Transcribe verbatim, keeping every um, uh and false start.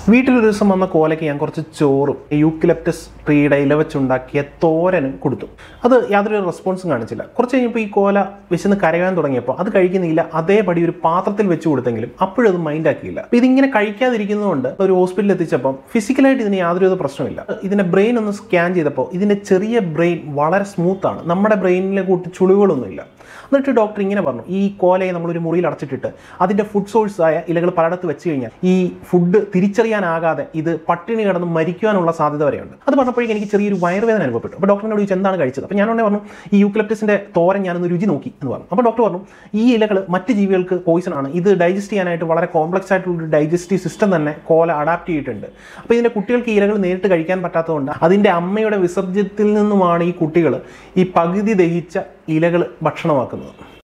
വീട്ടിലൊരു ദിവസം വന്ന കോലയ്ക്ക് ഞാൻ കുറച്ച് ചോറും യൂക്കലിപ്റ്റസ് ട്രീയുടെ ഇല വെച്ചുണ്ടാക്കിയ തോരനും കൊടുത്തു. അത് യാതൊരു റെസ്പോൺസും കാണിച്ചില്ല. കുറച്ച് കഴിഞ്ഞപ്പോൾ ഈ കോല വിശന്ന് കരയാൻ തുടങ്ങിയപ്പോൾ അത് കഴിക്കുന്നില്ല, അതേപടി ഒരു പാത്രത്തിൽ വെച്ച് കൊടുത്തെങ്കിലും അപ്പോഴും അത് മൈൻഡ് ആക്കിയില്ല. അപ്പോൾ ഇതിങ്ങനെ കഴിക്കാതിരിക്കുന്നതുകൊണ്ട് ഒരു ഹോസ്പിറ്റലിൽ എത്തിച്ചപ്പോൾ ഫിസിക്കലായിട്ട് ഇതിന് യാതൊരു പ്രശ്നമില്ല. ഇതിൻ്റെ ബ്രെയിൻ ഒന്ന് സ്കാൻ ചെയ്തപ്പോൾ ഇതിൻ്റെ ചെറിയ ബ്രെയിൻ വളരെ സ്മൂത്താണ്, നമ്മുടെ ബ്രെയിനിലെ കൂട്ടി ചുളിവുകളൊന്നുമില്ല. എന്നിട്ട് ഡോക്ടർ ഇങ്ങനെ പറഞ്ഞു, ഈ കോലയെ നമ്മളൊരു മുറിയിൽ അടച്ചിട്ടിട്ട് അതിൻ്റെ ഫുഡ് സോഴ്സായ ഇലകൾ പലയിടത്ത് വെച്ച് കഴിഞ്ഞാൽ ഈ ഫുഡ് തിരിച്ചറിയാനാകാതെ ഇത് പട്ടിണി കിടന്ന് മരിക്കാനുള്ള സാധ്യത വരെയുണ്ട്. അത് പറഞ്ഞപ്പോഴേക്കും എനിക്ക് ചെറിയൊരു വയറുവേദന അനുഭവപ്പെട്ടു. അപ്പോൾ ഡോക്ടറിനോട് ചോദിച്ചു എന്താണ് കഴിച്ചത്. അപ്പോൾ ഞാൻ ഉടനെ പറഞ്ഞു ഈ യൂക്കലിപ്റ്റസിൻ്റെ തോരൻ ഞാനൊന്ന് രുചി നോക്കി എന്ന് പറഞ്ഞു. അപ്പോൾ ഡോക്ടർ പറഞ്ഞു ഈ ഇലകൾ മറ്റ് ജീവികൾക്ക് പോയിസൺ ആണ്, ഇത് ഡൈജസ്റ്റ് ചെയ്യാനായിട്ട് വളരെ കോംപ്ലക്സ് ആയിട്ടുള്ളൊരു ഡൈജസ്റ്റീവ് സിസ്റ്റം തന്നെ കോല അഡാപ്റ്റ് ചെയ്തിട്ടുണ്ട്. അപ്പോൾ ഇതിൻ്റെ കുട്ടികൾക്ക് ഈ ഇലകൾ നേരിട്ട് കഴിക്കാൻ പറ്റാത്തതുകൊണ്ട് അതിൻ്റെ അമ്മയുടെ വിസർജ്യത്തിൽ നിന്നുമാണ് ഈ കുട്ടികൾ ഈ പകുതി ദഹിച്ച ഇലകൾ ഭക്ഷണമാക്കുന്നത്.